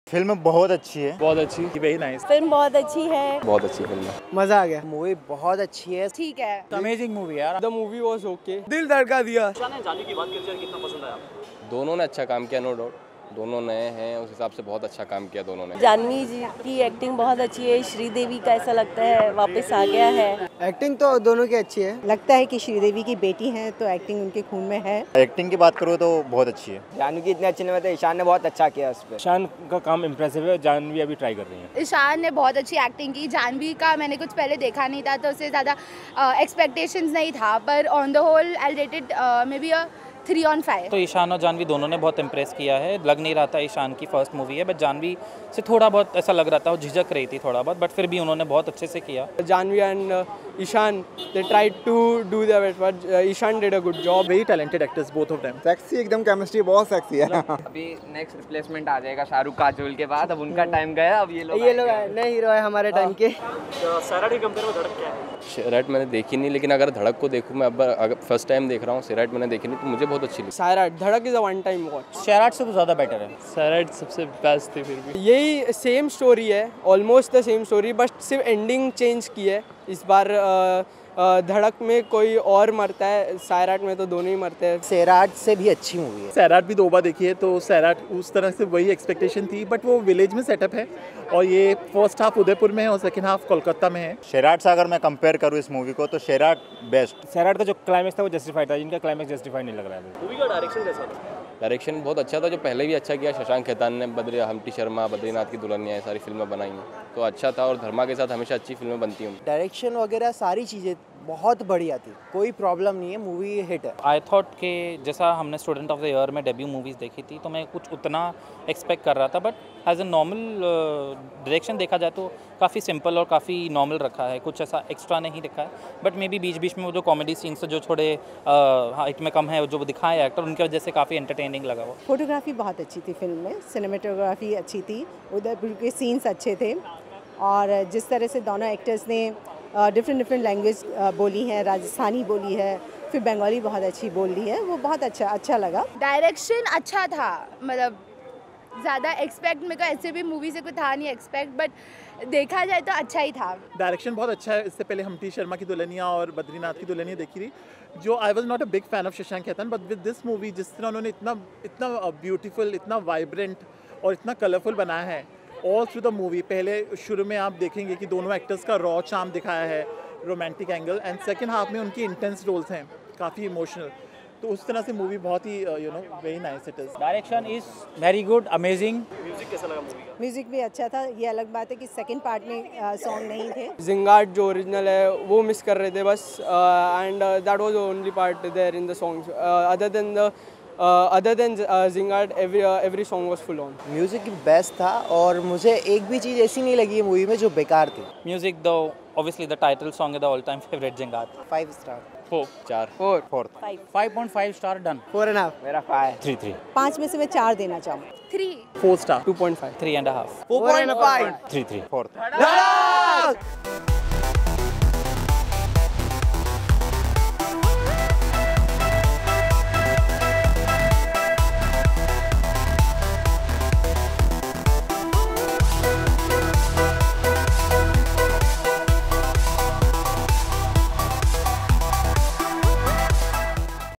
Film बहुत अच्छी है, बहुत अच्छी, वेरी नाइस। फिल्म बहुत अच्छी है, बहुत अच्छी फिल्म है, मजा आ गया। मूवी बहुत अच्छी है, ठीक है। अमेजिंग मूवी यार। द मूवी वाज ओके, दिल धड़का दिया। जानवी की बात करते हैं, कितना पसंद आया आपको? दोनों ने अच्छा काम किया, नो डाउट। दोनों नए हैं, उस हिसाब से बहुत अच्छा काम किया दोनों ने। जानवी जी की एक्टिंग बहुत अच्छी है। श्रीदेवी का ऐसा लगता है वापस आ गया है। एक्टिंग तो दोनों की अच्छी है। लगता है कि श्रीदेवी की बेटी हैं तो एक्टिंग उनके खून में है। एक्टिंग की बात करो तो बहुत अच्छी है। जानवी की इतनी अच्छी नहीं होती, ईशान ने बहुत अच्छा किया उस पे। ईशान का काम इम्प्रेसिव है, जानवी अभी ट्राई कर रही है। ईशान ने बहुत अच्छी एक्टिंग की। जानवी का मैंने कुछ पहले देखा नहीं था तो उससे ज़्यादा एक्सपेक्टेशंस नहीं था, पर on the whole I rated maybe a 3 on 5। तो ईशान और जानवी दोनों ने बहुत इम्प्रेस किया है। लग नहीं रहा था ईशान की फर्स्ट मूवी है, बट जानवी से थोड़ा बहुत ऐसा लग रहा था, वो झिझक रही थी थोड़ा बहुत, बट फिर भी उन्होंने बहुत अच्छे से किया। Janhvi and Ishaan they tried to do their best, but Ishaan did a good job. Very talented actors both of them. Sexy एकदम, केमिस्ट्री बहुत सेक्सी है। अभी नेक्स्ट रिप्लेसमेंट आ जाएगा शाहरुख काजोल के बाद, अब उनका टाइम गया, अब ये लोग नए हीरो है हमारे टाइम के। सैराट के कंपेयर में धड़क क्या है? सैराट मैंने देखी नहीं, लेकिन अगर धड़क को देखूँ मैं, अब अगर फर्स्ट टाइम देख रहा हूँ, सैराट मैंने देखी नहीं तो मुझे बहुत अच्छी लगी। Sairat Dhadak is a one time watch. Sairat से तो ज़्यादा बेटर है। सैराट सबसे बेस्ट थी। फिर भी यही सेम स्टोरी है, almost the same story, but सिर्फ एंडिंग चेंज की है। इस बार धड़क में कोई और मरता है, सैराट में तो दोनों ही मरते हैं। सैराट से भी अच्छी मूवी है। सैराट भी 2 बार देखी है, तो सैराट उस तरह से वही एक्सपेक्टेशन थी, बट वो विलेज में सेटअप है और ये फर्स्ट हाफ उदयपुर में है और सेकंड हाफ कोलकाता में है। सैराट से अगर मैं कंपेयर करूँ इस मूवी को तो सैराट बेस्ट। सैराट का जो क्लाइमेक्स था वो जस्टिफाइड था, इनका क्लाइमेक्स जस्टिफाइड नहीं लग रहा है। मूवी का डायरेक्शन कैसा था? डायरेक्शन बहुत अच्छा था, जो पहले भी अच्छा किया शशांक खेतान ने। हम्टी शर्मा, बद्रीनाथ की दुल्हनिया, ये सारी फिल्में बनाई हैं, तो अच्छा था। और धर्मा के साथ हमेशा अच्छी फिल्में बनती हैं। डायरेक्शन वगैरह सारी चीज़ें बहुत बढ़िया थी, कोई प्रॉब्लम नहीं है, मूवी हिट है। आई थॉट के जैसा हमने स्टूडेंट ऑफ द ईयर में डेब्यू मूवीज़ देखी थी, तो मैं कुछ उतना एक्सपेक्ट कर रहा था, but as a normal direction देखा जाए तो काफ़ी सिंपल और काफ़ी नॉर्मल रखा है, कुछ ऐसा एक्स्ट्रा नहीं दिखा है। बट मे बी बीच बीच में वो जो कॉमेडी सीन्स जो थोड़े हाइट में कम है, जो दिखाए एक्टर, उनकी वजह से काफ़ी एंटरटेनिंग लगा वो। फोटोग्राफी बहुत अच्छी थी फिल्म में, सिनेमेटोग्राफी अच्छी थी, उदयपुर के सीन्स अच्छे थे, और जिस तरह से दोनों एक्टर्स ने डिफरेंट लैंग्वेज बोली है, राजस्थानी बोली है, फिर बंगाली बहुत अच्छी बोल ली है, वो बहुत अच्छा लगा। डायरेक्शन अच्छा था, मतलब ज़्यादा एक्सपेक्ट मेरे को ऐसे भी मूवी से कुछ था नहीं एक्सपेक्ट, बट देखा जाए तो अच्छा ही था। डायरेक्शन बहुत अच्छा है। इससे पहले हम्टी शर्मा की दुल्हनिया और बद्रीनाथ की दुल्हनिया देखी थी, जो I was not a big fan of Shashank Khaitan, but with this movie जिस तरह उन्होंने इतना ब्यूटीफुल, इतना वाइब्रेंट और इतना कलरफुल बनाया है ऑल थ्रू द मूवी। पहले शुरू में आप देखेंगे कि दोनों एक्टर्स का रॉ चार्म दिखाया है, romantic angle, and second half में उनकी इंटेंस रोल्स हैं, काफ़ी इमोशनल। तो उस तरह से मूवी बहुत ही very nice it is. Direction is very good, amazing. Music कैसा लगा मूवी का? म्यूजिक भी अच्छा था। ये अलग बात है कि सेकंड पार्ट में सॉन्ग नहीं थे। जिंगार्ड जो ओरिजिनल है वो मिस कर रहे थे बस, and that was the only part there in the songs. Other than Zingaat every song was full on. Music best था, और मुझे एक भी चीज़ ऐसी नहीं लगी मूवी में जो बेकार थी। Music though obviously the title song है the all time favourite Zingaat. 5 star. 4 5.5 star done. 4.5 मेरा 5। 3 5 में से मैं 4 देना चाहूँ। 3 4 स्टार। 2.5 3.5 4.5 3 4